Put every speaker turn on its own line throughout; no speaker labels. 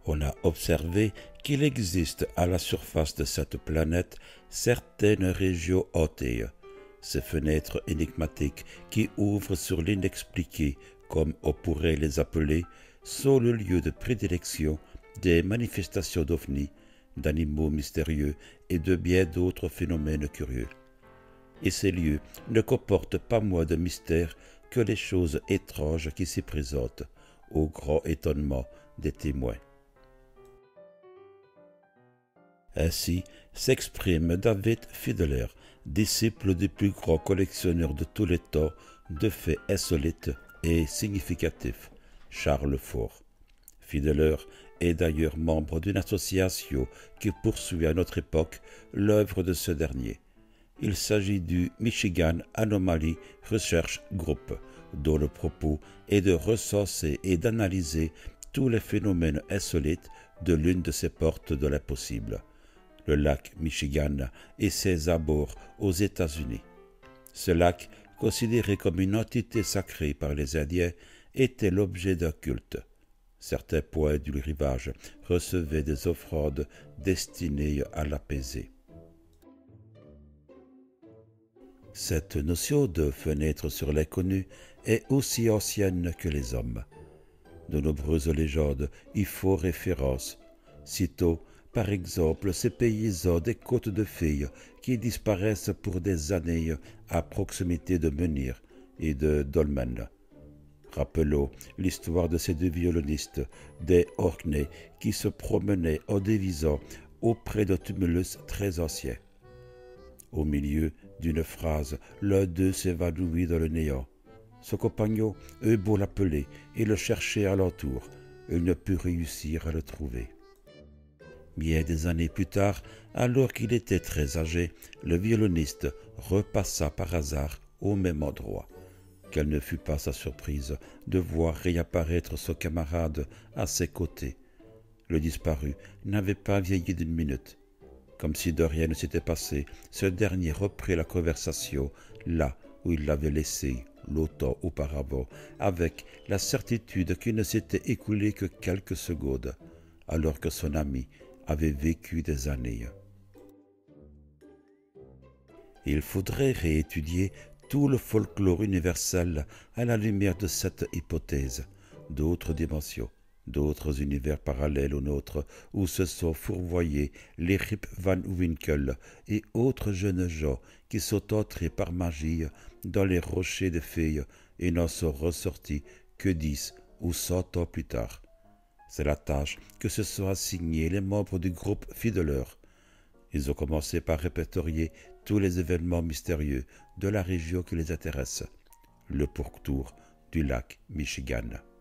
On a observé qu'il existe à la surface de cette planète certaines régions hantées, ces fenêtres énigmatiques qui ouvrent sur l'inexpliqué, comme on pourrait les appeler, sont le lieu de prédilection des manifestations d'ovnis, d'animaux mystérieux et de bien d'autres phénomènes curieux. Et ces lieux ne comportent pas moins de mystères que les choses étranges qui s'y présentent, au grand étonnement des témoins. Ainsi s'exprime David Fiedler, disciple du plus grand collectionneur de tous les temps de faits insolites et significatifs, Charles Fort. Fiedler est d'ailleurs membre d'une association qui poursuit à notre époque l'œuvre de ce dernier. Il s'agit du Michigan Anomaly Research Group, dont le propos est de recenser et d'analyser tous les phénomènes insolites de l'une de ces portes de l'impossible, le lac Michigan et ses abords aux États-Unis. Ce lac, considéré comme une entité sacrée par les Indiens, était l'objet d'un culte. Certains points du rivage recevaient des offrandes destinées à l'apaiser. Cette notion de fenêtre sur l'inconnu est aussi ancienne que les hommes. De nombreuses légendes y font référence. Citons par exemple ces paysans des côtes de Filles qui disparaissent pour des années à proximité de Menhir et de Dolmen. Rappelons l'histoire de ces deux violonistes, des Orkney, qui se promenaient en dévisant auprès d'un tumulus très ancien. Au milieu d'une phrase, l'un d'eux s'évanouit dans le néant. Son compagnon eut beau l'appeler et le chercher alentour, il ne put réussir à le trouver. Bien des années plus tard, alors qu'il était très âgé, le violoniste repassa par hasard au même endroit. Quelle ne fut pas sa surprise de voir réapparaître son camarade à ses côtés. Le disparu n'avait pas vieilli d'une minute. Comme si de rien ne s'était passé, ce dernier reprit la conversation là où il l'avait laissée longtemps auparavant, avec la certitude qu'il ne s'était écoulé que quelques secondes, alors que son ami avait vécu des années. Il faudrait réétudier tout le folklore universel à la lumière de cette hypothèse, d'autres dimensions, d'autres univers parallèles aux nôtres où se sont fourvoyés les Rip Van Winkle et autres jeunes gens qui sont entrés par magie dans les rochers des fées et n'en sont ressortis que 10 ou 100 ans plus tard. C'est la tâche que se sont assignés les membres du groupe Fiedler. Ils ont commencé par répertorier tous les événements mystérieux de la région qui les intéresse, le pourtour du lac Michigan.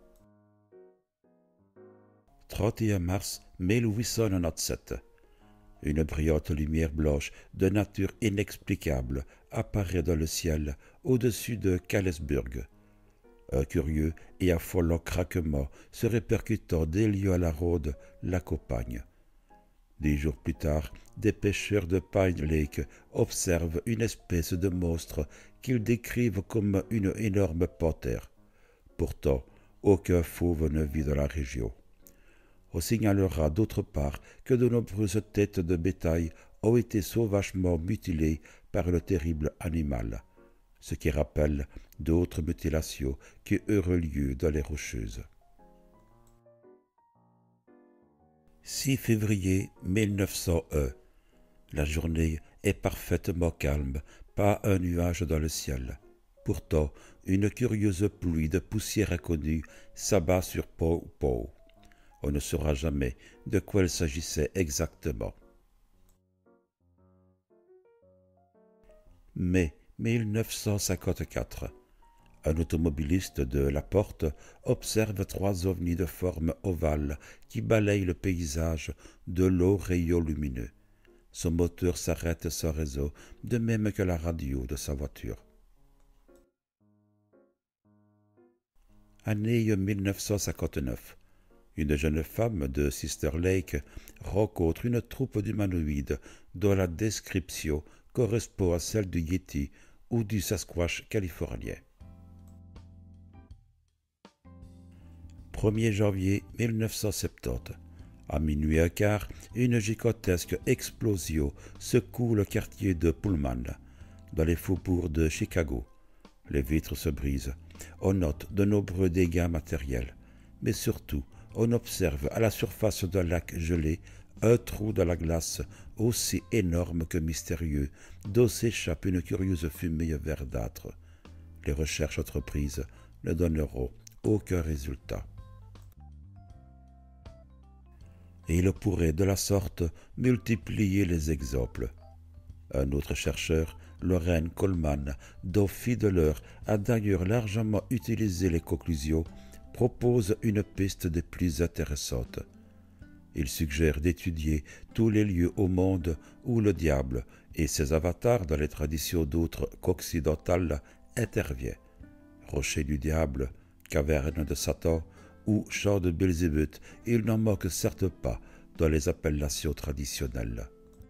31 mars 1897. Une brillante lumière blanche de nature inexplicable apparaît dans le ciel au-dessus de Callaisburg. Un curieux et affolant craquement se répercutant des lieux à la ronde l'accompagne. 10 jours plus tard, des pêcheurs de Pine Lake observent une espèce de monstre qu'ils décrivent comme une énorme panthère. Pourtant, aucun fauve ne vit dans la région. On signalera d'autre part que de nombreuses têtes de bétail ont été sauvagement mutilées par le terrible animal, ce qui rappelle d'autres mutilations qui eurent lieu dans les Rocheuses. 6 février 1901. La journée est parfaitement calme, pas un nuage dans le ciel. Pourtant, une curieuse pluie de poussière inconnue s'abat sur Pow Pow. On ne saura jamais de quoi il s'agissait exactement. Mai 1954. Un automobiliste de La Porte observe 3 ovnis de forme ovale qui balayent le paysage de longs rayons lumineux. Son moteur s'arrête sans raison, de même que la radio de sa voiture. Année 1959. Une jeune femme de Sister Lake rencontre une troupe d'humanoïdes dont la description correspond à celle du Yéti ou du Sasquatch californien. 1er janvier 1970. À minuit et quart, une gigantesque explosion secoue le quartier de Pullman, dans les faubourgs de Chicago. Les vitres se brisent. On note de nombreux dégâts matériels. Mais surtout, on observe à la surface d'un lac gelé un trou dans la glace aussi énorme que mystérieux, d'où s'échappe une curieuse fumée verdâtre. Les recherches entreprises ne donneront aucun résultat. Et il pourrait de la sorte multiplier les exemples. Un autre chercheur, Loren Coleman, dont Fiedler a d'ailleurs largement utilisé les conclusions, propose une piste des plus intéressantes. Il suggère d'étudier tous les lieux au monde où le diable et ses avatars dans les traditions d'autres qu'occidentales interviennent. Rocher du diable, caverne de Satan ou champ de Belzébuth, il n'en manque certes pas dans les appellations traditionnelles.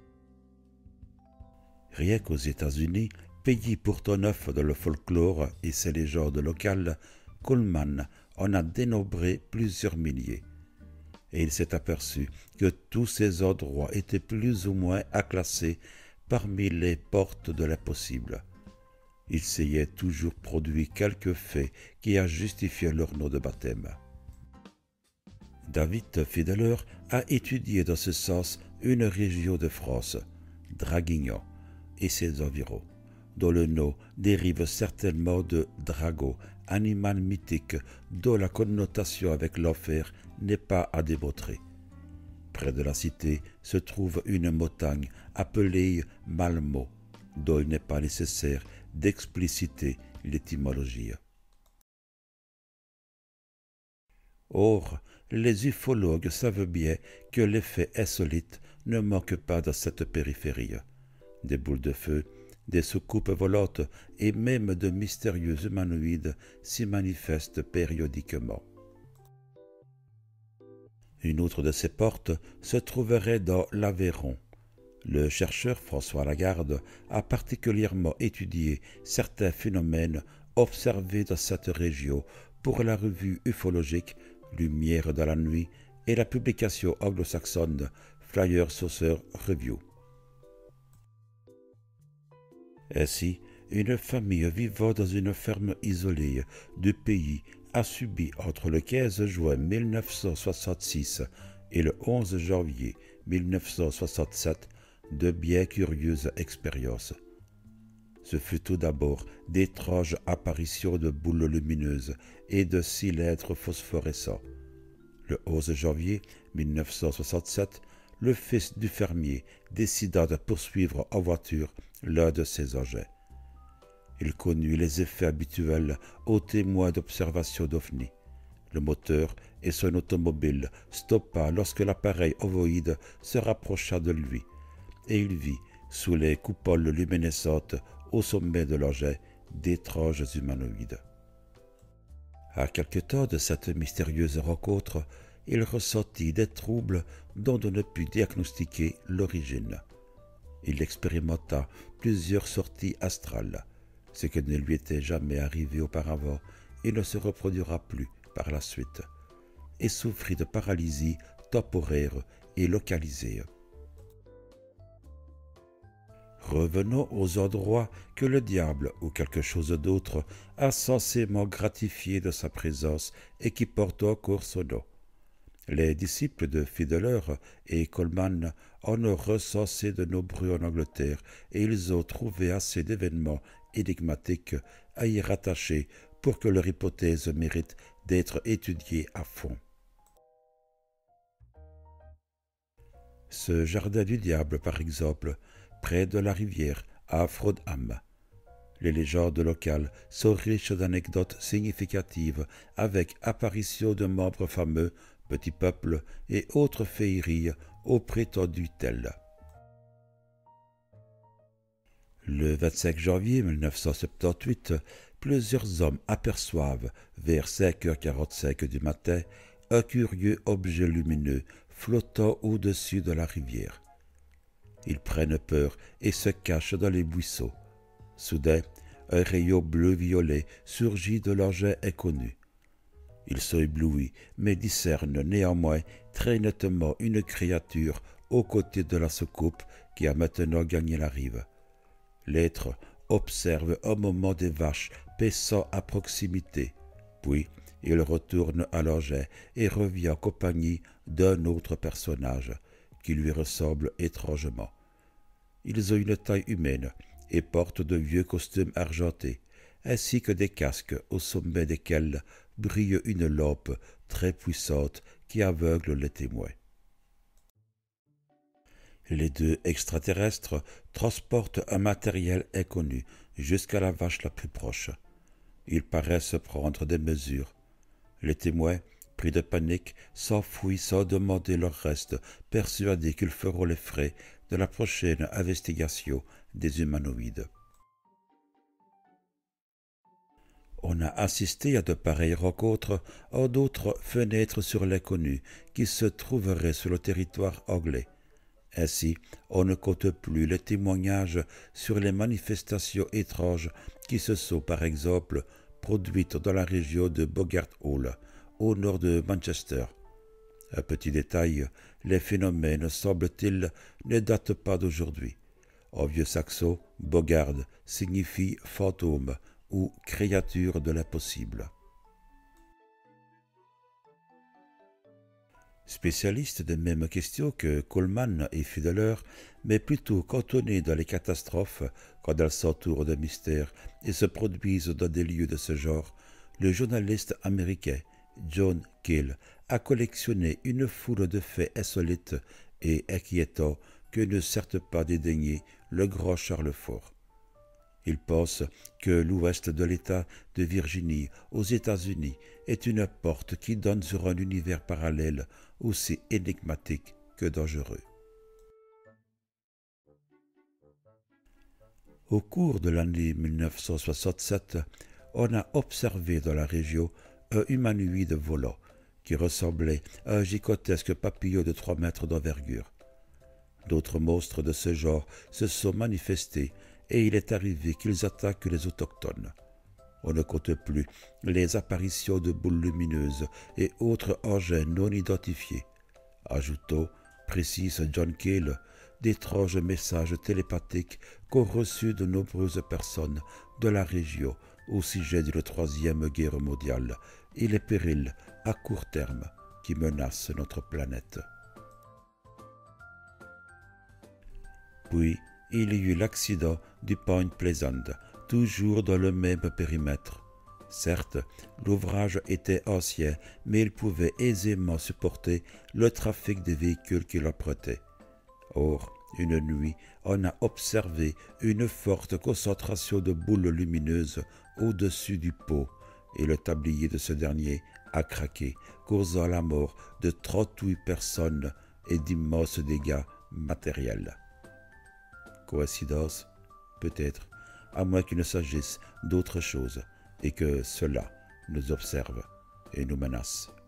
Rien qu'aux États-Unis, pays pourtant neuf dans le folklore et ses légendes locales, Coleman en a dénombré plusieurs milliers. Et il s'est aperçu que tous ces endroits étaient plus ou moins à classer parmi les portes de l'impossible. Il s'y est toujours produit quelques faits qui a justifié leur nom de baptême. David Fiedler a étudié dans ce sens une région de France, Draguignan, et ses environs, dont le nom dérive certainement de drago, animal mythique dont la connotation avec l'enfer n'est pas à démontrer. Près de la cité se trouve une montagne appelée Malmo, dont il n'est pas nécessaire d'expliciter l'étymologie. Or, les ufologues savent bien que les faits insolites ne manquent pas dans cette périphérie. Des boules de feu, des soucoupes volantes et même de mystérieux humanoïdes s'y manifestent périodiquement. Une autre de ces portes se trouverait dans l'Aveyron. Le chercheur François Lagarde a particulièrement étudié certains phénomènes observés dans cette région pour la revue ufologique Lumière dans la nuit et la publication anglo-saxonne Flyer Saucer Review. Ainsi, une famille vivant dans une ferme isolée du pays a subi entre le 15 juin 1966 et le 11 janvier 1967 de bien curieuses expériences. Ce fut tout d'abord d'étranges apparitions de boules lumineuses et de cylindres phosphorescents. Le 11 janvier 1967, le fils du fermier décida de poursuivre en voiture l'un de ces engins. Il connut les effets habituels aux témoins d'observation d'OVNI. Le moteur et son automobile stoppa lorsque l'appareil ovoïde se rapprocha de lui, et il vit, sous les coupoles luminescentes au sommet de l'engin, d'étranges humanoïdes. À quelque temps de cette mystérieuse rencontre, il ressentit des troubles dont on ne put diagnostiquer l'origine. Il expérimenta plusieurs sorties astrales, ce qui ne lui était jamais arrivé auparavant et ne se reproduira plus par la suite, et souffrit de paralysie temporaire et localisée. Revenons aux endroits que le diable ou quelque chose d'autre a censément gratifié de sa présence et qui portent encore son nom. Les disciples de Fiedler et Coleman en ont recensé de nombreux en Angleterre et ils ont trouvé assez d'événements énigmatiques à y rattacher pour que leur hypothèse mérite d'être étudiée à fond. Ce jardin du diable, par exemple, près de la rivière à Frodham. Les légendes locales sont riches d'anecdotes significatives avec apparition de membres fameux, petits peuples et autres féeries aux prétendus tels. Le 25 janvier 1978, plusieurs hommes aperçoivent, vers 5h45 du matin, un curieux objet lumineux flottant au-dessus de la rivière. Ils prennent peur et se cachent dans les buissons. Soudain, un rayon bleu-violet surgit de l'engin inconnu. Il s'éblouit, mais discerne néanmoins très nettement une créature aux côtés de la soucoupe qui a maintenant gagné la rive. L'être observe un moment des vaches paissant à proximité, puis il retourne à l'engin et revient en compagnie d'un autre personnage qui lui ressemble étrangement. Ils ont une taille humaine et portent de vieux costumes argentés, ainsi que des casques au sommet desquels brille une lampe très puissante qui aveugle les témoins. Les deux extraterrestres transportent un matériel inconnu jusqu'à la vache la plus proche. Ils paraissent prendre des mesures. Les témoins, pris de panique, s'enfuient sans demander leur reste, persuadés qu'ils feront les frais de la prochaine investigation des humanoïdes. On a assisté à de pareilles rencontres en d'autres fenêtres sur l'inconnu qui se trouveraient sur le territoire anglais. Ainsi, on ne compte plus les témoignages sur les manifestations étranges qui se sont, par exemple, produites dans la région de Boggart Hall, au nord de Manchester. Un petit détail, les phénomènes, semble-t-il, ne datent pas d'aujourd'hui. En vieux saxon, Boggart signifie fantôme ou créature de l'impossible. Spécialiste des mêmes questions que Coleman et Fiedler, mais plutôt cantonné dans les catastrophes quand elles s'entourent de mystères et se produisent dans des lieux de ce genre, le journaliste américain John Keel a collectionné une foule de faits insolites et inquiétants que ne certes pas dédaigner le grand Charles Fort. Il pense que l'ouest de l'État de Virginie aux États-Unis est une porte qui donne sur un univers parallèle aussi énigmatique que dangereux. Au cours de l'année 1967, on a observé dans la région un humanoïde volant qui ressemblait à un gigantesque papillon de 3 mètres d'envergure. D'autres monstres de ce genre se sont manifestés et il est arrivé qu'ils attaquent les autochtones. On ne compte plus les apparitions de boules lumineuses et autres engins non identifiés. Ajoutons, précise John Keel, d'étranges messages télépathiques qu'ont reçus de nombreuses personnes de la région au sujet de la Troisième Guerre mondiale et les périls à court terme qui menacent notre planète. Puis, il y eut l'accident du Point Pleasant, toujours dans le même périmètre. Certes, l'ouvrage était ancien, mais il pouvait aisément supporter le trafic des véhicules qui l'empruntaient. Or, une nuit, on a observé une forte concentration de boules lumineuses au-dessus du pot, et le tablier de ce dernier a craqué, causant la mort de 38 personnes et d'immenses dégâts matériels. Coïncidence? Peut-être, à moins qu'il ne s'agisse d'autre chose et que cela nous observe et nous menace.